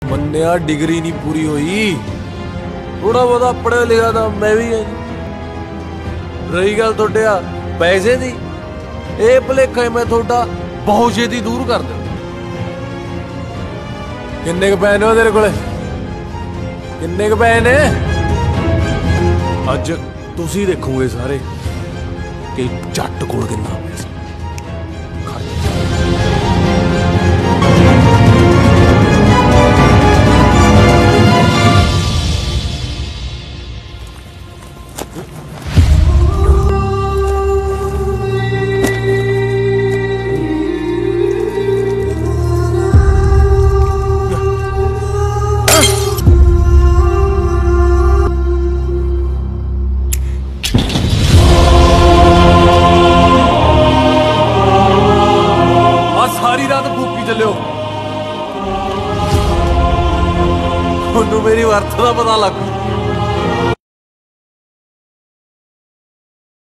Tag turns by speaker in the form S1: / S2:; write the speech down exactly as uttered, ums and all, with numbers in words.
S1: मन्निया degree नहीं पूरी हुई, थोड़ा बहुत पढ़ा लिखा था मैं भी है। रही गल थोड़े पैसे दी, ये भुलेखा मैं थोड़ा बहुत छेती दूर कर दे। किन्ने क पैसे हो तेरे को? किन्ने क पैसे ने? अज तुसी देखोगे सारे कि जट कोल किन्ना पैसा। सारी रात भूखी चलो, मेरी वर्थ का पता लग।